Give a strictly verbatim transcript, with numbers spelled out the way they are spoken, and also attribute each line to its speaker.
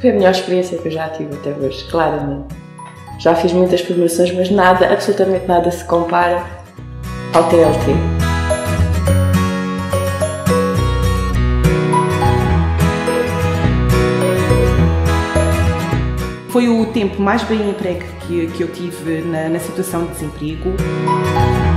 Speaker 1: Foi a melhor experiência que eu já tive até hoje, claramente. Já fiz muitas formações, mas nada, absolutamente nada se compara ao T L T.
Speaker 2: Foi o tempo mais bem empregue que, que eu tive na, na situação de desemprego.